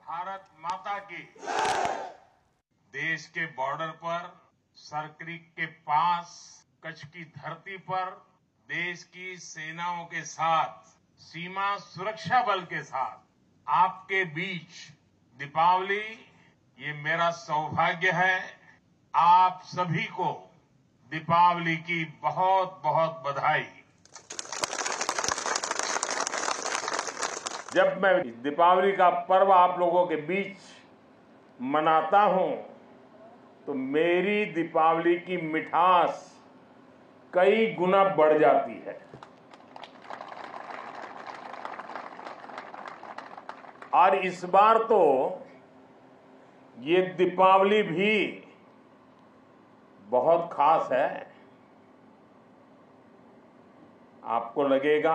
भारत माता की। देश के बॉर्डर पर, सर्करिक के पास, कच्छ की धरती पर देश की सेनाओं के साथ, सीमा सुरक्षा बल के साथ आपके बीच दीपावली, ये मेरा सौभाग्य है। आप सभी को दीपावली की बहुत बहुत बधाई। जब मैं दीपावली का पर्व आप लोगों के बीच मनाता हूं तो मेरी दीपावली की मिठास कई गुना बढ़ जाती है। और इस बार तो ये दीपावली भी बहुत खास है। आपको लगेगा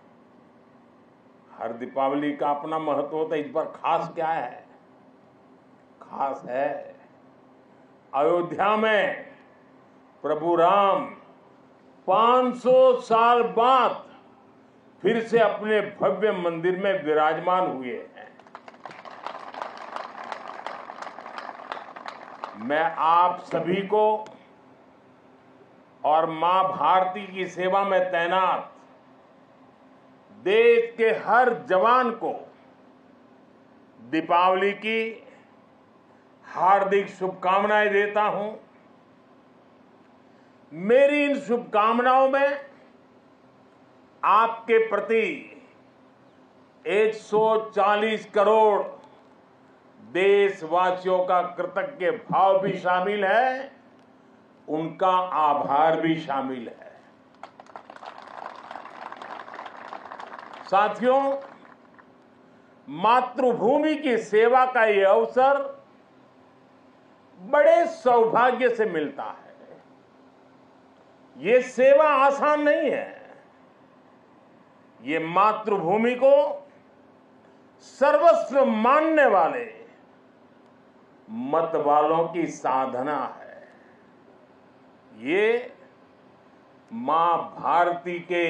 हर दीपावली का अपना महत्व होता है, इस बार खास क्या है? खास है अयोध्या में प्रभु राम 500 साल बाद फिर से अपने भव्य मंदिर में विराजमान हुए हैं। मैं आप सभी को और मां भारती की सेवा में तैनात देश के हर जवान को दीपावली की हार्दिक शुभकामनाएं देता हूं। मेरी इन शुभकामनाओं में आपके प्रति 140 करोड़ देशवासियों का कृतज्ञ भाव भी शामिल है, उनका आभार भी शामिल है। साथियों, मातृभूमि की सेवा का यह अवसर बड़े सौभाग्य से मिलता है। ये सेवा आसान नहीं है। ये मातृभूमि को सर्वस्व मानने वाले मत वालों की साधना है। ये मां भारती के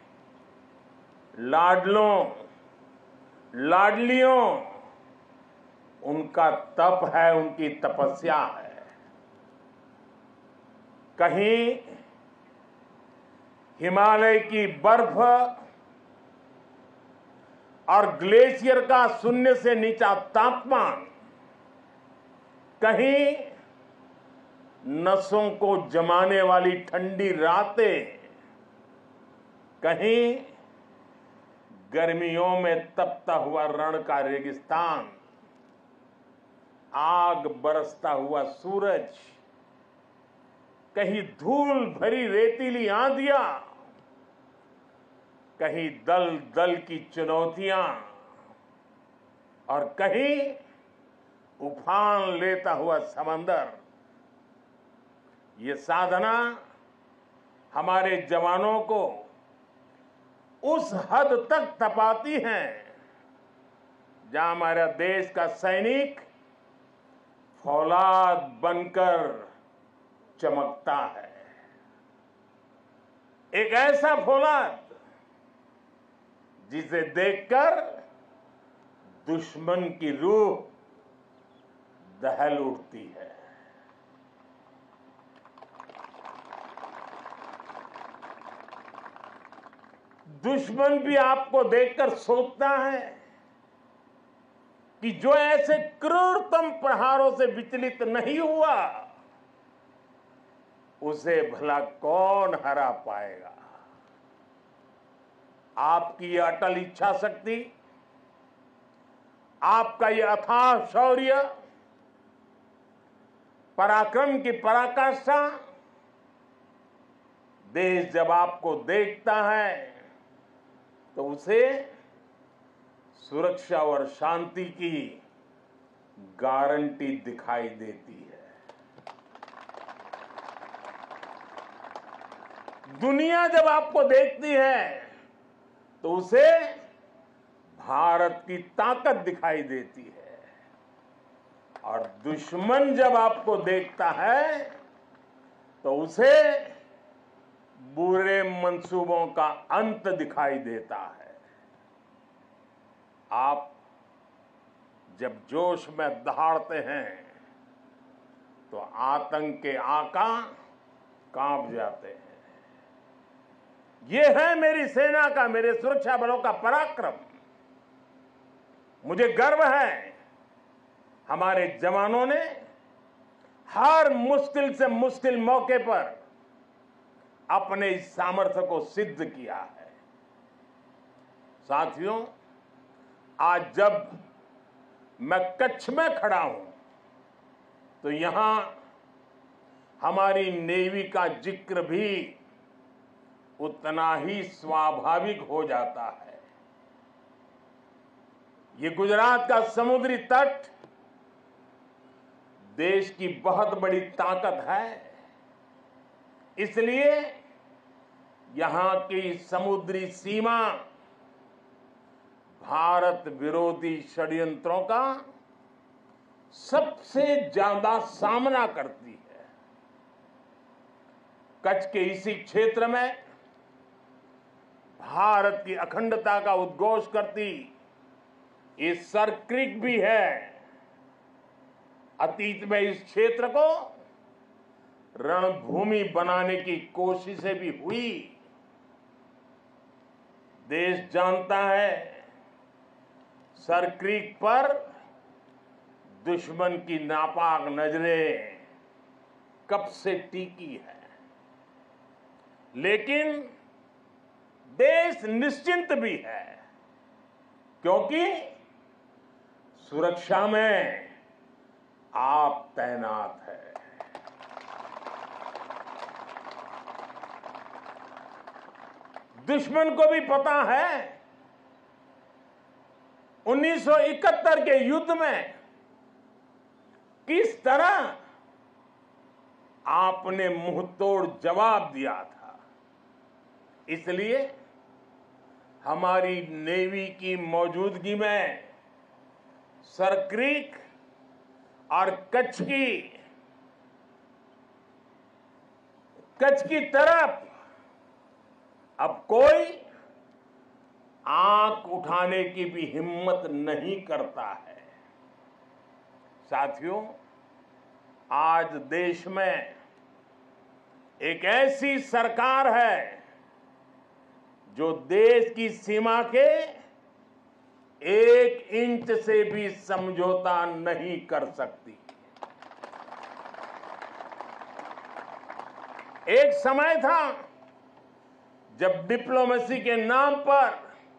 लाडलों लाडलियों उनका तप है, उनकी तपस्या है। कहीं हिमालय की बर्फ और ग्लेशियर का शून्य से नीचा तापमान, कहीं नसों को जमाने वाली ठंडी रातें, कहीं गर्मियों में तपता हुआ रण का रेगिस्तान, आग बरसता हुआ सूरज, कहीं धूल भरी रेतीली आंधियां, कहीं दल दल की चुनौतियां और कहीं उफान लेता हुआ समंदर। ये साधना हमारे जवानों को उस हद तक तपाती हैं जहां हमारा देश का सैनिक फौलाद बनकर चमकता है। एक ऐसा फौलाद जिसे देखकर दुश्मन की रूह दहल उठती है। दुश्मन भी आपको देखकर सोचता है कि जो ऐसे क्रूरतम प्रहारों से विचलित नहीं हुआ, उसे भला कौन हरा पाएगा। आपकी यह अटल इच्छा शक्ति, आपका यह अथाह शौर्य, पराक्रम की पराकाष्ठा, देश जब आपको देखता है तो उसे सुरक्षा और शांति की गारंटी दिखाई देती है। दुनिया जब आपको देखती है तो उसे भारत की ताकत दिखाई देती है। और दुश्मन जब आपको देखता है तो उसे बुरे मंसूबों का अंत दिखाई देता है। आप जब जोश में दहाड़ते हैं तो आतंक के आका कांप जाते हैं। ये है मेरी सेना का, मेरे सुरक्षा बलों का पराक्रम। मुझे गर्व है हमारे जवानों ने हर मुश्किल से मुश्किल मौके पर अपने इस सामर्थ्य को सिद्ध किया है। साथियों, आज जब मैं कच्छ में खड़ा हूं तो यहां हमारी नेवी का जिक्र भी उतना ही स्वाभाविक हो जाता है। ये गुजरात का समुद्री तट देश की बहुत बड़ी ताकत है, इसलिए यहां की समुद्री सीमा भारत विरोधी षड्यंत्रों का सबसे ज्यादा सामना करती है। कच्छ के इसी क्षेत्र में भारत की अखंडता का उद्घोष करती ये सर क्रीक भी है। अतीत में इस क्षेत्र को रणभूमि बनाने की कोशिशें भी हुई। देश जानता है सर क्रीक पर दुश्मन की नापाक नजरें कब से टिकी है, लेकिन देश निश्चिंत भी है क्योंकि सुरक्षा में आप तैनात है। दुश्मन को भी पता है 1971 के युद्ध में किस तरह आपने मुंहतोड़ जवाब दिया था। इसलिए हमारी नेवी की मौजूदगी में सर क्रीक और कच्छ की तरफ अब कोई आंख उठाने की भी हिम्मत नहीं करता है। साथियों, आज देश में एक ऐसी सरकार है जो देश की सीमा के 1 इंच से भी समझौता नहीं कर सकती। एक समय था जब डिप्लोमेसी के नाम पर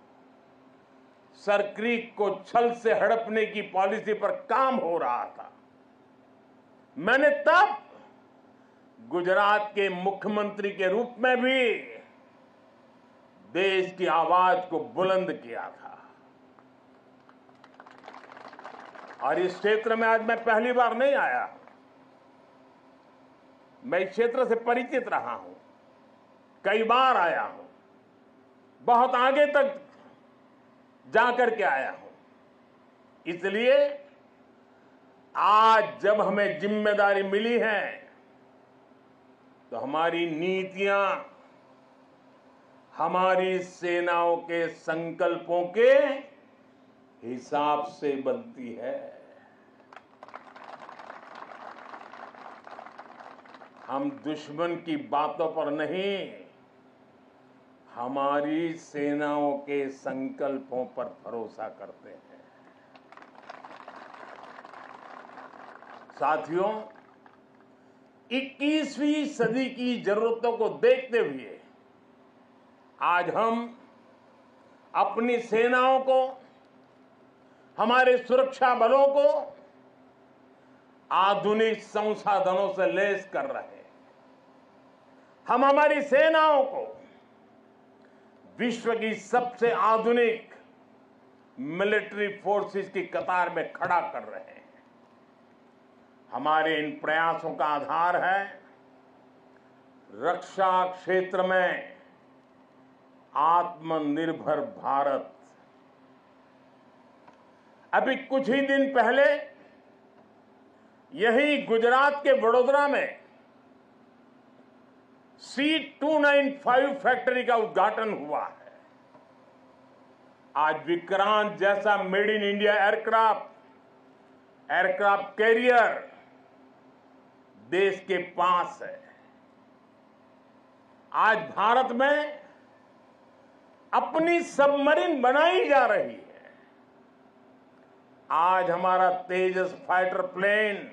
सर क्रीक को छल से हड़पने की पॉलिसी पर काम हो रहा था। मैंने तब गुजरात के मुख्यमंत्री के रूप में भी देश की आवाज को बुलंद किया था। और इस क्षेत्र में आज मैं पहली बार नहीं आया, मैं इस क्षेत्र से परिचित रहा हूं, कई बार आया हूं, बहुत आगे तक जाकर के आया हूं। इसलिए आज जब हमें जिम्मेदारी मिली है तो हमारी नीतियां हमारी सेनाओं के संकल्पों के हिसाब से बनती है। हम दुश्मन की बातों पर नहीं, हमारी सेनाओं के संकल्पों पर भरोसा करते हैं। साथियों, 21वीं सदी की जरूरतों को देखते हुए आज हम अपनी सेनाओं को, हमारे सुरक्षा बलों को आधुनिक संसाधनों से लैस कर रहे हैं। हम हमारी सेनाओं को विश्व की सबसे आधुनिक मिलिट्री फोर्सेस की कतार में खड़ा कर रहे हैं। हमारे इन प्रयासों का आधार है रक्षा क्षेत्र में आत्मनिर्भर भारत। अभी कुछ ही दिन पहले यही गुजरात के वडोदरा में C295 फैक्ट्री का उद्घाटन हुआ है। आज विक्रांत जैसा made in India aircraft aircraft carrier देश के पास है। आज भारत में अपनी सबमरीन बनाई जा रही है। आज हमारा तेजस फाइटर प्लेन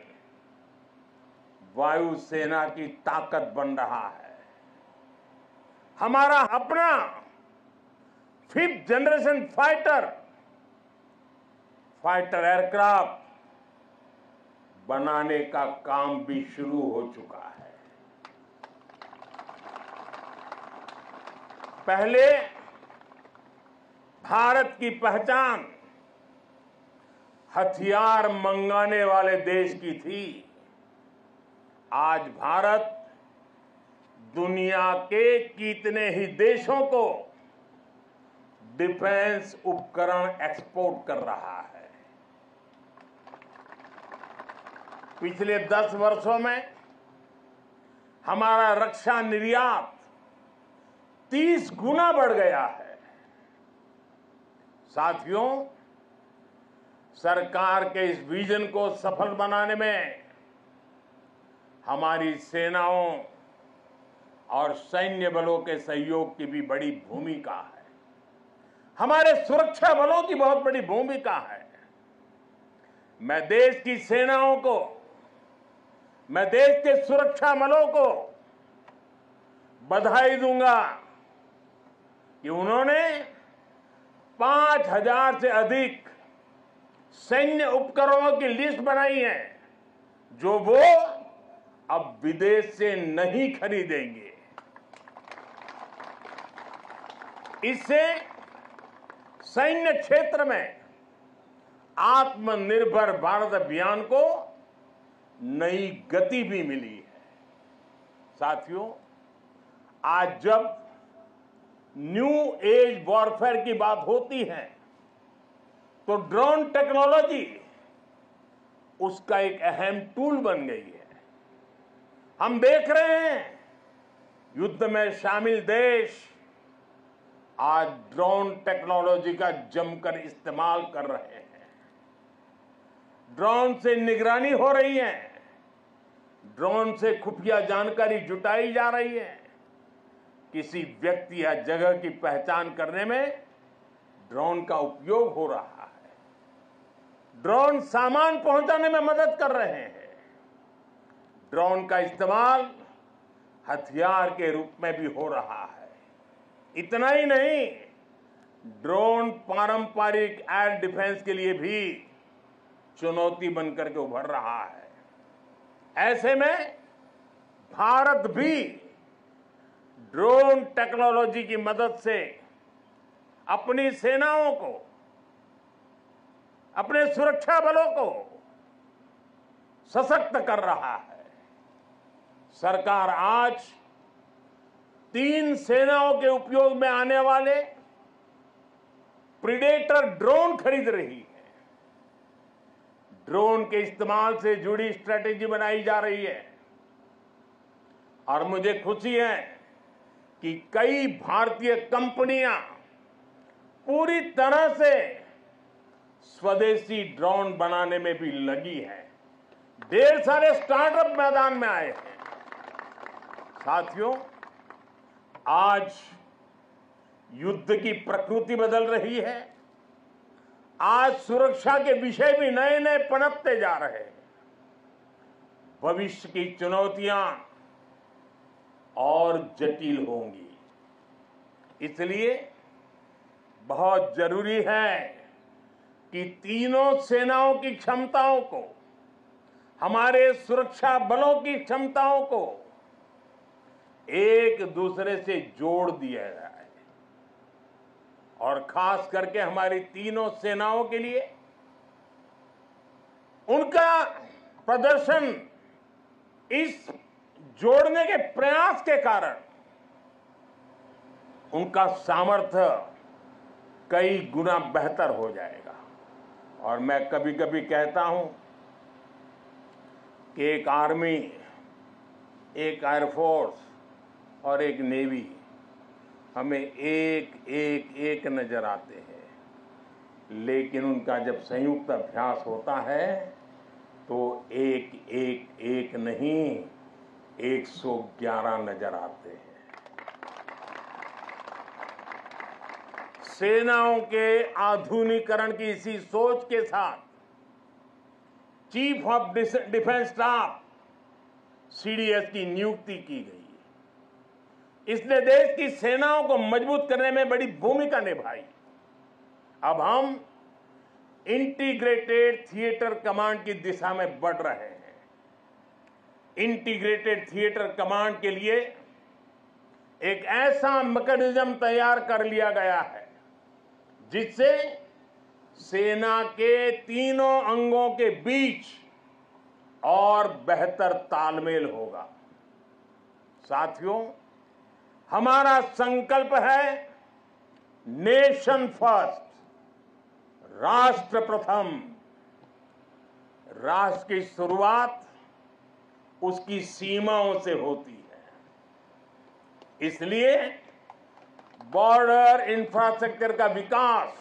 वायुसेना की ताकत बन रहा है। हमारा अपना 5th जनरेशन फाइटर एयरक्राफ्ट बनाने का काम भी शुरू हो चुका है। पहले भारत की पहचान हथियार मंगाने वाले देश की थी। आज भारत दुनिया के कितने ही देशों को डिफेंस उपकरण एक्सपोर्ट कर रहा है। पिछले 10 वर्षों में हमारा रक्षा निर्यात 30 गुना बढ़ गया है। साथियों, सरकार के इस विजन को सफल बनाने में हमारी सेनाओं और सैन्य बलों के सहयोग की भी बड़ी भूमिका है। हमारे सुरक्षा बलों की बहुत बड़ी भूमिका है। मैं देश की सेनाओं को, मैं देश के सुरक्षा बलों को बधाई दूंगा कि उन्होंने 5000 से अधिक सैन्य उपकरणों की लिस्ट बनाई है जो वो अब विदेश से नहीं खरीदेंगे। इससे सैन्य क्षेत्र में आत्मनिर्भर भारत अभियान को नई गति भी मिली है। साथियों, आज जब न्यू एज वॉरफेयर की बात होती है तो ड्रोन टेक्नोलॉजी उसका एक अहम टूल बन गई है। हम देख रहे हैं युद्ध में शामिल देश आज ड्रोन टेक्नोलॉजी का जमकर इस्तेमाल कर रहे हैं। ड्रोन से निगरानी हो रही है, ड्रोन से खुफिया जानकारी जुटाई जा रही है। किसी व्यक्ति या जगह की पहचान करने में ड्रोन का उपयोग हो रहा है। ड्रोन सामान पहुंचाने में मदद कर रहे हैं। ड्रोन का इस्तेमाल हथियार के रूप में भी हो रहा है। इतना ही नहीं, ड्रोन पारंपरिक एयर डिफेंस के लिए भी चुनौती बनकर के उभर रहा है। ऐसे में भारत भी ड्रोन टेक्नोलॉजी की मदद से अपनी सेनाओं को, अपने सुरक्षा बलों को सशक्त कर रहा है। सरकार आज 3 सेनाओं के उपयोग में आने वाले प्रीडेटर ड्रोन खरीद रही है। ड्रोन के इस्तेमाल से जुड़ी स्ट्रेटेजी बनाई जा रही है और मुझे खुशी है कि कई भारतीय कंपनियां पूरी तरह से स्वदेशी ड्रोन बनाने में भी लगी हैं। ढेर सारे स्टार्टअप मैदान में आए हैं। साथियों, आज युद्ध की प्रकृति बदल रही है। आज सुरक्षा के विषय भी नए नए पनपते जा रहे हैं। भविष्य की चुनौतियां और जटिल होंगी। इसलिए बहुत जरूरी है कि तीनों सेनाओं की क्षमताओं को, हमारे सुरक्षा बलों की क्षमताओं को एक दूसरे से जोड़ दिया जाए और खास करके हमारी तीनों सेनाओं के लिए उनका प्रदर्शन इस जोड़ने के प्रयास के कारण उनका सामर्थ्य कई गुना बेहतर हो जाएगा। और मैं कभी कभी कहता हूं कि एक आर्मी, एक एयरफोर्स और एक नेवी हमें एक नजर आते हैं, लेकिन उनका जब संयुक्त अभ्यास होता है तो एक एक एक नहीं 111 नजर आते हैं। सेनाओं के आधुनिकीकरण की इसी सोच के साथ chief of defence staff CDS की नियुक्ति की गई। इसने देश की सेनाओं को मजबूत करने में बड़ी भूमिका निभाई। अब हम इंटीग्रेटेड थिएटर कमांड की दिशा में बढ़ रहे हैं। इंटीग्रेटेड थिएटर कमांड के लिए एक ऐसा मैकेनिज्म तैयार कर लिया गया है जिससे सेना के तीनों अंगों के बीच और बेहतर तालमेल होगा। साथियों, हमारा संकल्प है नेशन फर्स्ट, राष्ट्र प्रथम। राष्ट्र की शुरुआत उसकी सीमाओं से होती है। इसलिए बॉर्डर इंफ्रास्ट्रक्चर का विकास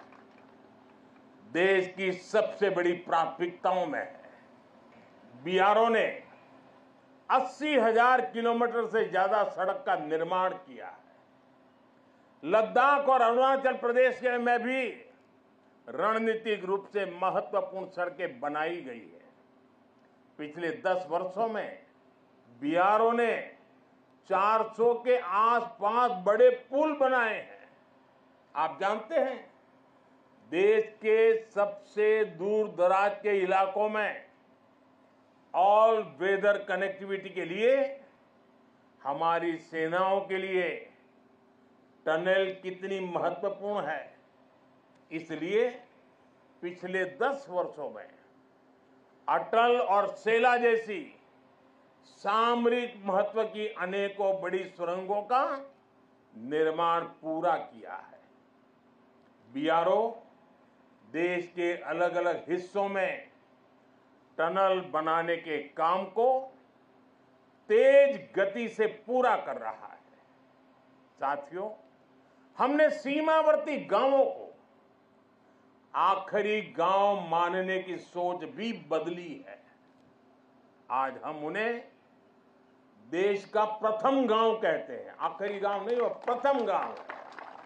देश की सबसे बड़ी प्राथमिकताओं में है। बीआरओ ने 80,000 किलोमीटर से ज्यादा सड़क का निर्माण किया है। लद्दाख और अरुणाचल प्रदेश में भी रणनीतिक रूप से महत्वपूर्ण सड़कें बनाई गई है। पिछले 10 वर्षों में बीआरओ ने 400 के आसपास बड़े पुल बनाए हैं। आप जानते हैं, देश के सबसे दूर दराज के इलाकों में ऑल वेदर कनेक्टिविटी के लिए हमारी सेनाओं के लिए टनल कितनी महत्वपूर्ण है। इसलिए पिछले 10 वर्षों में अटल और सेला जैसी सामरिक महत्व की अनेकों बड़ी सुरंगों का निर्माण पूरा किया है। बीआरओ देश के अलग अलग हिस्सों में टनल बनाने के काम को तेज गति से पूरा कर रहा है। साथियों, हमने सीमावर्ती गांवों को आखिरी गांव मानने की सोच भी बदली है। आज हम उन्हें देश का प्रथम गांव कहते हैं। आखिरी गांव नहीं, वो प्रथम गांव है।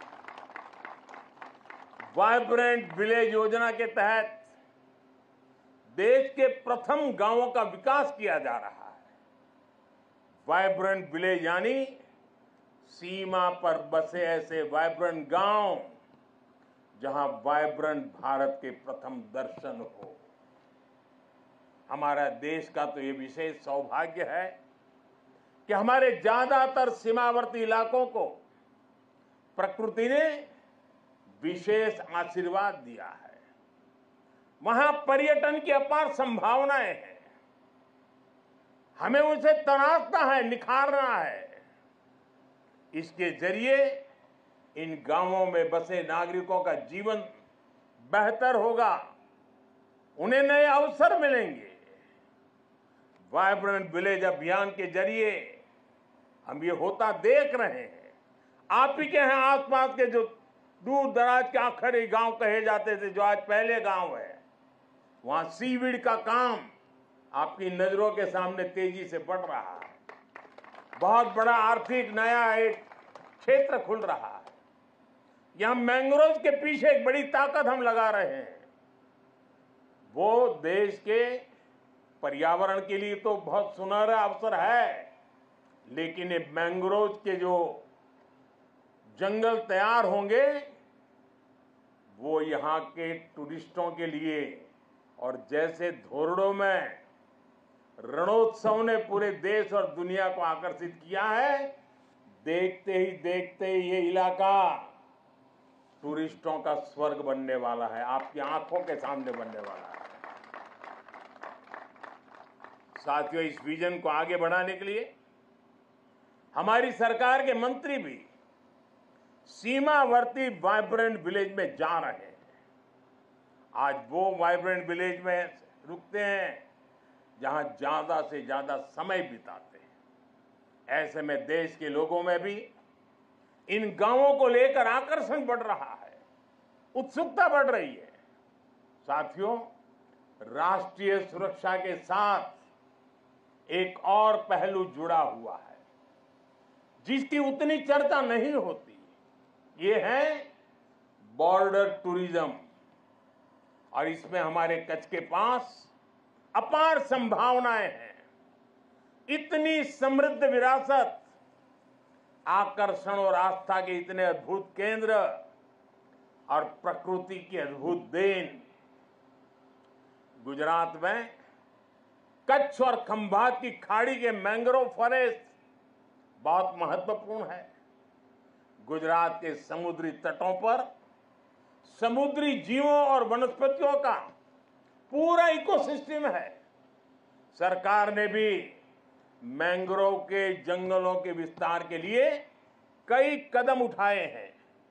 वाइब्रेंट विलेज योजना के तहत देश के प्रथम गांवों का विकास किया जा रहा है। वाइब्रेंट विलेज यानी सीमा पर बसे ऐसे वाइब्रेंट गांव जहां वाइब्रेंट भारत के प्रथम दर्शन हो। हमारा देश का तो ये विशेष सौभाग्य है कि हमारे ज्यादातर सीमावर्ती इलाकों को प्रकृति ने विशेष आशीर्वाद दिया है। वहां पर्यटन की अपार संभावनाएं हैं। हमें उसे तराशना है, निखारना है। इसके जरिए इन गांवों में बसे नागरिकों का जीवन बेहतर होगा, उन्हें नए अवसर मिलेंगे। वाइब्रेंट विलेज अभियान के जरिए हम ये होता देख रहे हैं। आप ही के यहाँ आसपास के जो दूर दराज के आखिरी गांव कहे जाते थे, जो आज पहले गांव है, वहां सीवीड का काम आपकी नजरों के सामने तेजी से बढ़ रहा है। बहुत बड़ा आर्थिक नया एक क्षेत्र खुल रहा है। यहां मैंग्रोव के पीछे एक बड़ी ताकत हम लगा रहे हैं। वो देश के पर्यावरण के लिए तो बहुत सुनहरा अवसर है, लेकिन ये मैंग्रोव के जो जंगल तैयार होंगे वो यहाँ के टूरिस्टों के लिए, और जैसे धोरडो में रणोत्सव ने पूरे देश और दुनिया को आकर्षित किया है, देखते ही ये इलाका टूरिस्टों का स्वर्ग बनने वाला है, आपकी आंखों के सामने बनने वाला है। साथियों, इस विजन को आगे बढ़ाने के लिए हमारी सरकार के मंत्री भी सीमावर्ती वाइब्रेंट विलेज में जा रहे हैं। आज वो वाइब्रेंट विलेज में रुकते हैं जहां ज्यादा से ज्यादा समय बिताते हैं। ऐसे में देश के लोगों में भी इन गांवों को लेकर आकर्षण बढ़ रहा है, उत्सुकता बढ़ रही है। साथियों, राष्ट्रीय सुरक्षा के साथ एक और पहलू जुड़ा हुआ है जिसकी उतनी चर्चा नहीं होती। ये है बॉर्डर टूरिज्म, और इसमें हमारे कच्छ के पास अपार संभावनाएं हैं। इतनी समृद्ध विरासत, आकर्षण और आस्था के इतने अद्भुत केंद्र और प्रकृति की अद्भुत देन। गुजरात में कच्छ और खंभात की खाड़ी के मैंग्रोव फॉरेस्ट बहुत महत्वपूर्ण है। गुजरात के समुद्री तटों पर समुद्री जीवों और वनस्पतियों का पूरा इकोसिस्टम है। सरकार ने भी मैंग्रोव के जंगलों के विस्तार के लिए कई कदम उठाए हैं।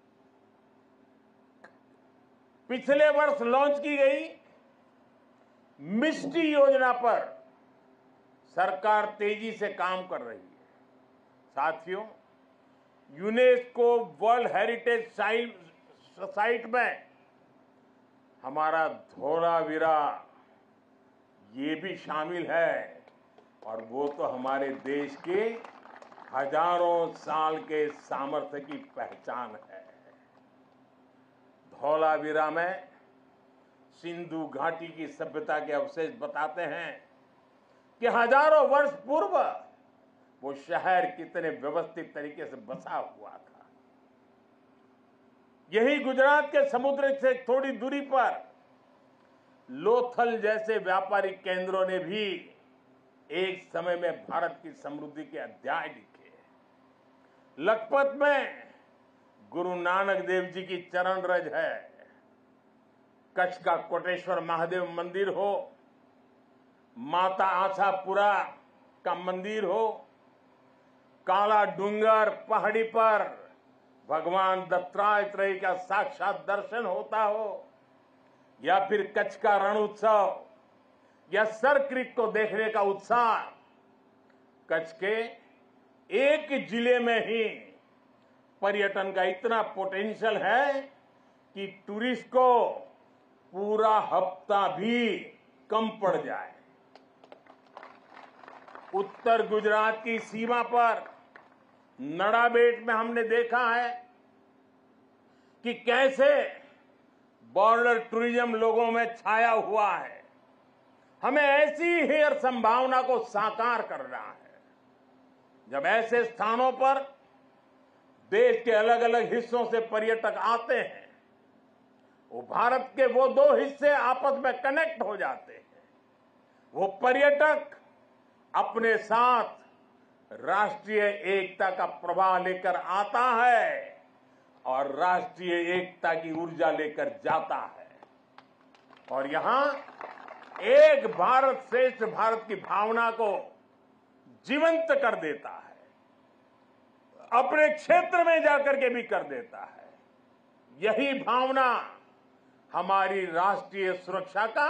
पिछले वर्ष लॉन्च की गई मिस्टी योजना पर सरकार तेजी से काम कर रही है। साथियों, यूनेस्को वर्ल्ड हेरिटेज साइट में हमारा धोलावीरा ये भी शामिल है, और वो तो हमारे देश के हजारों साल के सामर्थ्य की पहचान है। धोलावीरा में सिंधु घाटी की सभ्यता के अवशेष बताते हैं कि हजारों वर्ष पूर्व वो शहर कितने व्यवस्थित तरीके से बसा हुआ था। यही गुजरात के समुद्र से थोड़ी दूरी पर लोथल जैसे व्यापारिक केंद्रों ने भी एक समय में भारत की समृद्धि के अध्याय लिखे। लखपत में गुरु नानक देव जी की चरण रज है। कच्छ का कोटेश्वर महादेव मंदिर हो, माता आशापुरा का मंदिर हो, काला डूंगर पहाड़ी पर भगवान दत्तात्रेय का साक्षात दर्शन होता हो, या फिर कच्छ का रण उत्सव या सर क्रीक को देखने का उत्साह। कच्छ के एक जिले में ही पर्यटन का इतना पोटेंशियल है कि टूरिस्ट को पूरा हफ्ता भी कम पड़ जाए। उत्तर गुजरात की सीमा पर नड़ाबेट में हमने देखा है कि कैसे बॉर्डर टूरिज्म लोगों में छाया हुआ है। हमें ऐसी ही हर संभावना को साकार करना है। जब ऐसे स्थानों पर देश के अलग अलग हिस्सों से पर्यटक आते हैं, वो भारत के वो दो हिस्से आपस में कनेक्ट हो जाते हैं। वो पर्यटक अपने साथ राष्ट्रीय एकता का प्रवाह लेकर आता है और राष्ट्रीय एकता की ऊर्जा लेकर जाता है, और यहां एक भारत श्रेष्ठ भारत की भावना को जीवंत कर देता है। अपने क्षेत्र में जाकर के भी कर देता है। यही भावना हमारी राष्ट्रीय सुरक्षा का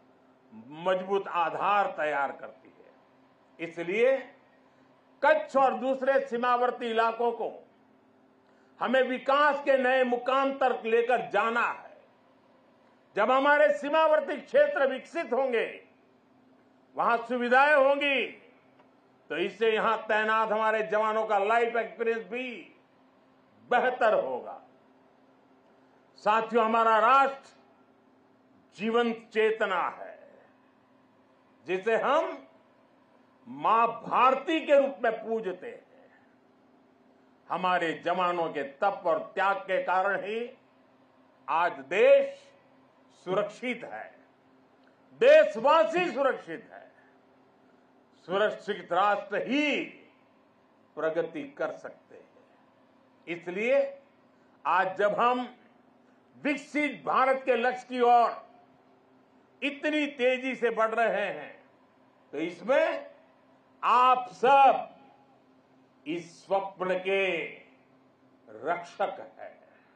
मजबूत आधार तैयार करती है। इसलिए कच्छ और दूसरे सीमावर्ती इलाकों को हमें विकास के नए मुकाम तक लेकर जाना है। जब हमारे सीमावर्ती क्षेत्र विकसित होंगे, वहां सुविधाएं होंगी, तो इससे यहां तैनात हमारे जवानों का लाइफ एक्सपीरियंस भी बेहतर होगा। साथियों, हमारा राष्ट्र जीवंत चेतना है जिसे हम मां भारती के रूप में पूजते हैं। हमारे जवानों के तप और त्याग के कारण ही आज देश सुरक्षित है, देशवासी सुरक्षित है। सुरक्षित राष्ट्र ही प्रगति कर सकते हैं। इसलिए आज जब हम विकसित भारत के लक्ष्य की ओर इतनी तेजी से बढ़ रहे हैं, तो इसमें आप सब इस स्वप्न के रक्षक हैं।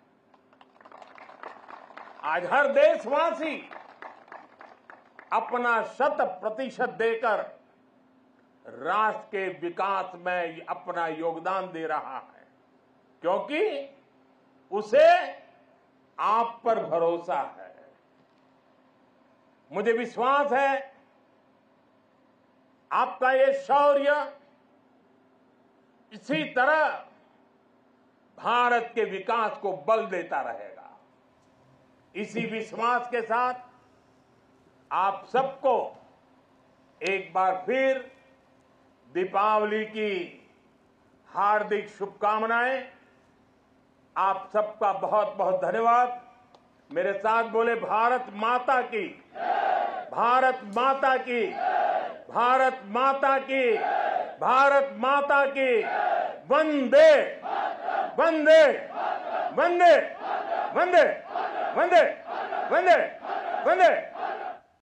आज हर देशवासी अपना 100% देकर राष्ट्र के विकास में अपना योगदान दे रहा है, क्योंकि उसे आप पर भरोसा है। मुझे विश्वास है आपका ये शौर्य इसी तरह भारत के विकास को बल देता रहेगा। इसी विश्वास के साथ आप सबको एक बार फिर दीपावली की हार्दिक शुभकामनाएं। आप सबका बहुत बहुत धन्यवाद। मेरे साथ बोले भारत माता की, भारत माता की, भारत माता की, भारत माता की। वंदे वंदे वंदे वंदे वंदे वंदे वंदे।